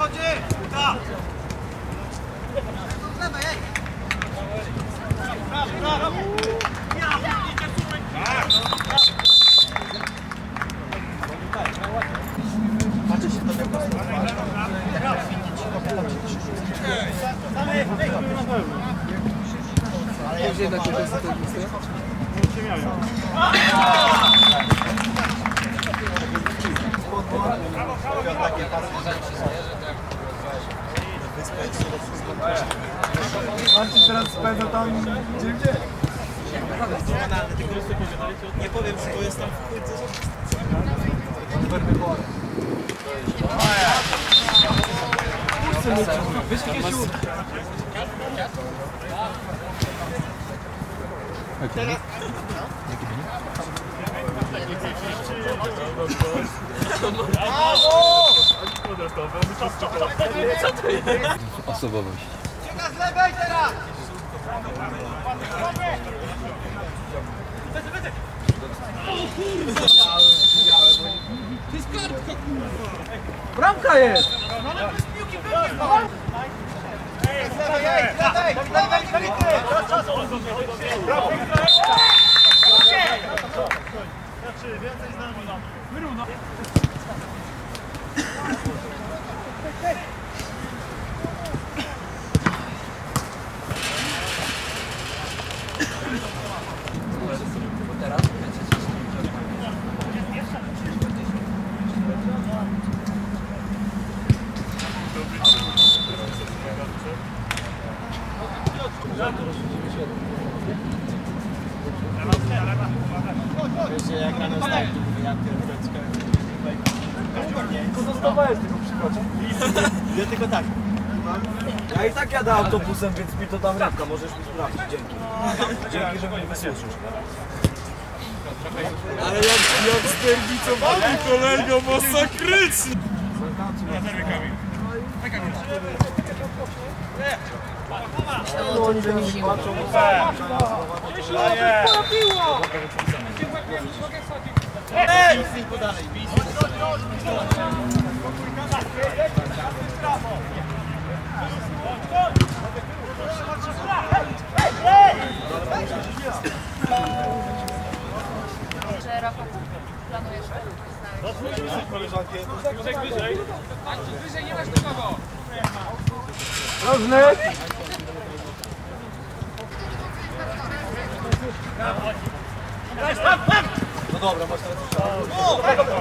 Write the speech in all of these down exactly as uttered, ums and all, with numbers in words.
Marcin teraz spędza tam gdzie gdzie? Nie powiem, że bo jestem w płycie. Osobowość. Z lewej teraz! Bramka jest! Więcej z nami. Wyrówno. Wiesz, jak rano stał, to ja pierdolę. Co zostawałeś tego przykładzie? Ja tylko tak. Ja i tak jadę autobusem, więc mi to tam ręka, możesz mi sprawdzić. Dzięki. Dzięki, że mnie wysłyszysz. Ale jak, jak sterwicowany kolego masakrycznie! No oni do nich patrzą. Ej! Podalej, Że Rafał planujesz Wyżej, wyżej! Wyżej, nie masz nikogo! Różny! No dobra, masz teraz.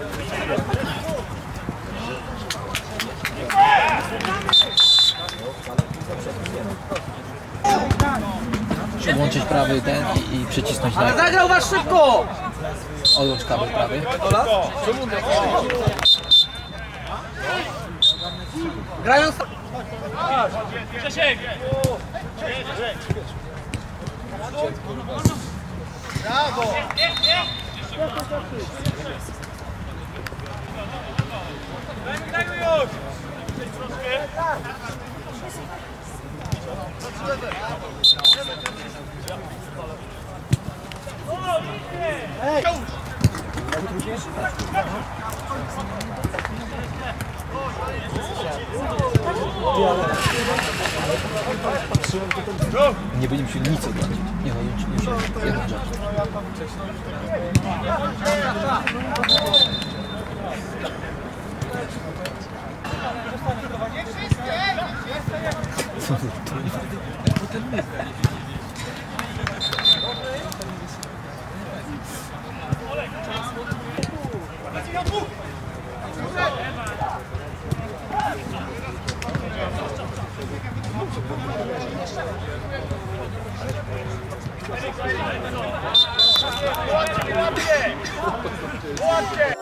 Włączyć prawy ten i, i przycisnąć na... Ale zagrał was szybko! Odłącz kabel prawy. Grają... Grzesiek! Brawo! Daj mi już! Ej! Nie będziemy musieli nic odłączyć. Nie no, już, już jedna rzecz. Co to jest? Łapie! Łapie!